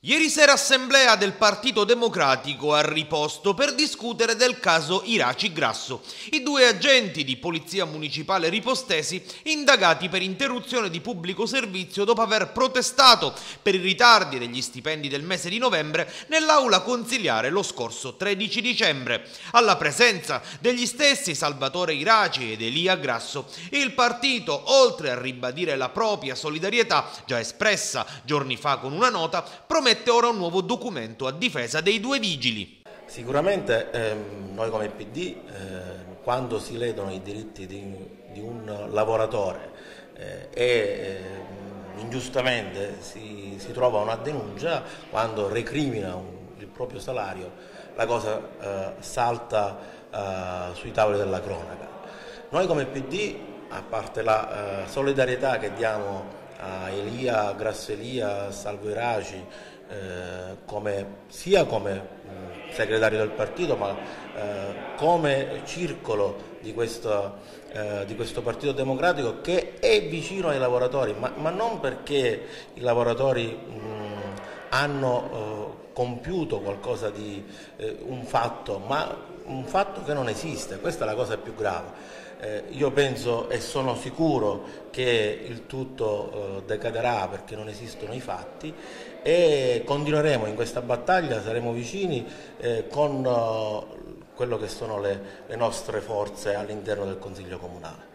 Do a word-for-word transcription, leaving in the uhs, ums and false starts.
Ieri sera assemblea del Partito Democratico a riposto per discutere del caso Iraci Grasso, i due agenti di polizia municipale ripostesi indagati per interruzione di pubblico servizio dopo aver protestato per i ritardi degli stipendi del mese di novembre nell'aula consiliare lo scorso tredici dicembre. Alla presenza degli stessi Salvatore Iraci ed Elia Grasso, il partito, oltre a ribadire la propria solidarietà già espressa giorni fa con una nota, promette ora un nuovo documento a difesa dei due vigili. Sicuramente ehm, noi come P D, eh, quando si ledono i diritti di, di un lavoratore eh, e eh, ingiustamente si, si trova una denuncia, quando recrimina un, il proprio salario, la cosa eh, salta eh, sui tavoli della cronaca. Noi come P D, a parte la eh, solidarietà che diamo a Elia Grasso, Elia, Salvo Iraci, eh, come, sia come mh, segretario del partito, ma eh, come circolo di questo, eh, di questo Partito Democratico che è vicino ai lavoratori, ma, ma non perché i lavoratori mh, hanno eh, compiuto qualcosa di eh, un fatto, ma un fatto che non esiste. Questa è la cosa più grave. Eh, io penso e sono sicuro che il tutto eh, decadrà perché non esistono i fatti, e continueremo in questa battaglia, saremo vicini eh, con eh, quello che sono le, le nostre forze all'interno del Consiglio Comunale.